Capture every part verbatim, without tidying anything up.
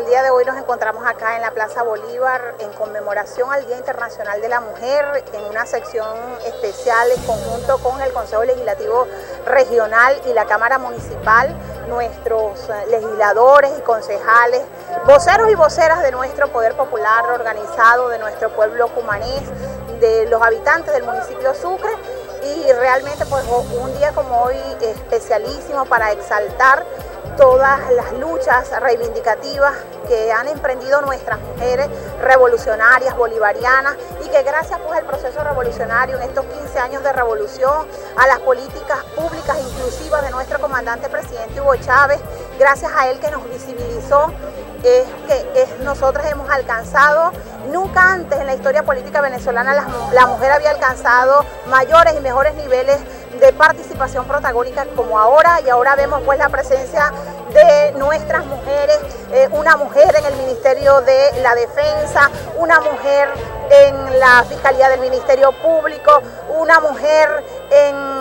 el día de hoy nos encontramos acá en la Plaza Bolívar en conmemoración al Día Internacional de la Mujer, en una sección especial en conjunto con el Consejo Legislativo Regional y la Cámara Municipal, nuestros legisladores y concejales, voceros y voceras de nuestro Poder Popular organizado, de nuestro pueblo cumanés, de los habitantes del municipio de Sucre, y realmente pues un día como hoy especialísimo para exaltar todas las luchas reivindicativas que han emprendido nuestras mujeres revolucionarias, bolivarianas, y que gracias pues al proceso revolucionario en estos quince años de revolución, a las políticas públicas inclusivas de nuestro comandante presidente Hugo Chávez, gracias a él que nos visibilizó, es que es, nosotros hemos alcanzado, nunca antes en la historia política venezolana la, la mujer había alcanzado mayores y mejores niveles de participación protagónica como ahora, y ahora vemos pues la presencia de nuestras mujeres, eh, una mujer en el Ministerio de la Defensa, una mujer en la Fiscalía del Ministerio Público, una mujer en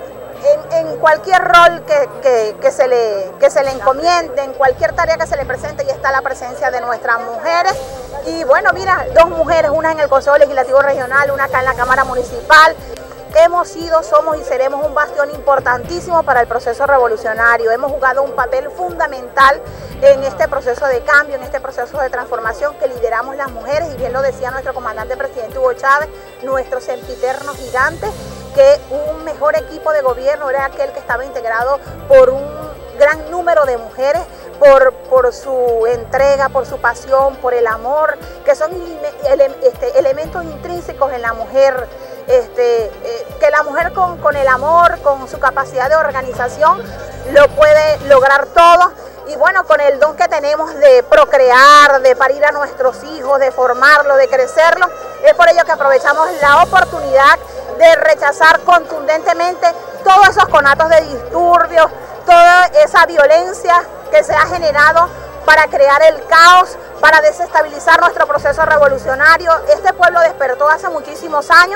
En, en cualquier rol que, que, que, se le, que se le encomiende, en cualquier tarea que se le presente, y está la presencia de nuestras mujeres. Y bueno, mira, dos mujeres, una en el Consejo Legislativo Regional, una acá en la Cámara Municipal. Hemos sido, somos y seremos un bastión importantísimo para el proceso revolucionario. Hemos jugado un papel fundamental en este proceso de cambio, en este proceso de transformación que lideramos las mujeres, y bien lo decía nuestro comandante presidente Hugo Chávez, nuestro sempiterno gigante, que un mejor equipo de gobierno era aquel que estaba integrado por un gran número de mujeres, por, por su entrega, por su pasión, por el amor, que son ele, este, elementos intrínsecos en la mujer, este, eh, que la mujer con, con el amor, con su capacidad de organización, lo puede lograr todo. Y bueno, con el don que tenemos de procrear, de parir a nuestros hijos, de formarlos, de crecerlos, es por ello que aprovechamos la oportunidad de rechazar contundentemente todos esos conatos de disturbios, toda esa violencia que se ha generado para crear el caos, para desestabilizar nuestro proceso revolucionario. Este pueblo despertó hace muchísimos años,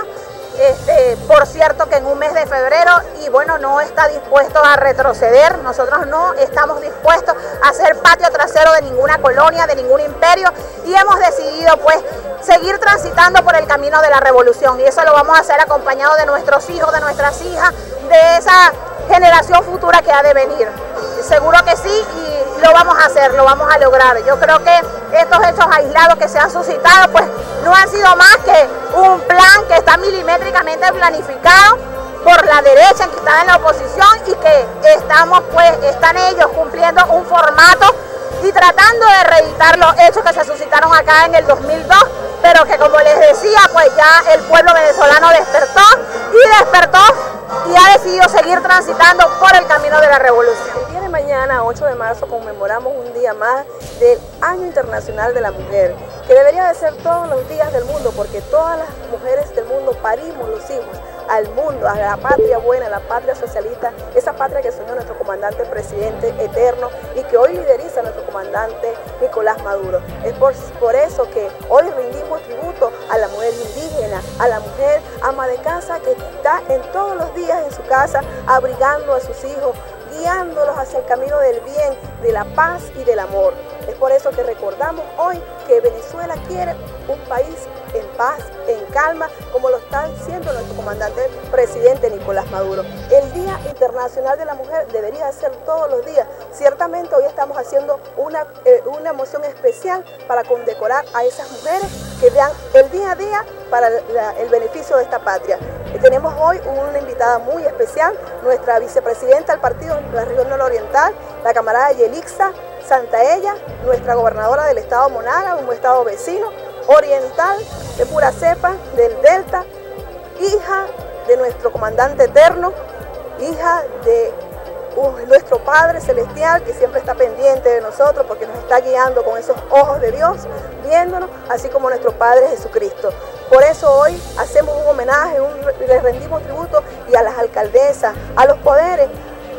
este, por cierto que en un mes de febrero, y bueno, no está dispuesto a retroceder. Nosotros no estamos dispuestos a ser patio trasero de ninguna colonia, de ningún imperio, y hemos decidido pues seguir transitando por el camino de la revolución, y eso lo vamos a hacer acompañado de nuestros hijos, de nuestras hijas, de esa generación futura que ha de venir. Seguro que sí, y lo vamos a hacer, lo vamos a lograr. Yo creo que estos hechos aislados que se han suscitado pues no han sido más que un plan que está milimétricamente planificado por la derecha que está en la oposición, y que estamos pues, están ellos cumpliendo un formato y tratando de reeditar los hechos que se suscitaron acá en el dos mil dos, pero que, como les decía, pues ya el pueblo venezolano despertó y despertó y ha decidido seguir transitando por el camino de la revolución. El día de mañana, ocho de marzo, conmemoramos un día más del Año Internacional de la Mujer, que debería de ser todos los días del mundo, porque todas las mujeres del mundo parimos los hijos al mundo, a la patria buena, a la patria socialista, esa patria que soñó nuestro comandante presidente eterno y que hoy lideriza nuestro comandante Nicolás Maduro. Es por, por eso que hoy rendimos tributo a la mujer indígena, a la mujer ama de casa que está en todos los días en su casa abrigando a sus hijos, guiándolos hacia el camino del bien, de la paz y del amor. Es por eso que recordamos hoy que Venezuela quiere un país en paz, en calma, como lo está diciendo nuestro comandante presidente Nicolás Maduro. El Día Internacional de la Mujer debería ser todos los días. Ciertamente hoy estamos haciendo una, eh, una moción especial para condecorar a esas mujeres que vean el día a día para la, el beneficio de esta patria. Y tenemos hoy una invitada muy especial, nuestra vicepresidenta del partido de la región nororiental, la camarada Yelixa Santaella, nuestra gobernadora del estado Monaga, un estado vecino, oriental, de pura cepa, del Delta, hija de nuestro comandante eterno, hija de uh, nuestro Padre Celestial, que siempre está pendiente de nosotros porque nos está guiando con esos ojos de Dios, viéndonos, así como nuestro Padre Jesucristo. Por eso hoy hacemos un homenaje, un, les rendimos tributo, y a las alcaldesas, a los poderes,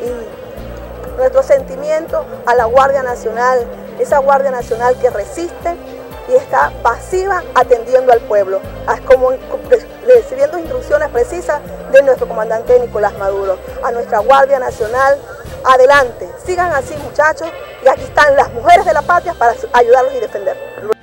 y nuestro sentimiento a la Guardia Nacional, esa Guardia Nacional que resiste y está pasiva atendiendo al pueblo, como recibiendo instrucciones precisas de nuestro comandante Nicolás Maduro. A nuestra Guardia Nacional, adelante, sigan así, muchachos, y aquí están las mujeres de la patrias para ayudarlos y defenderlos.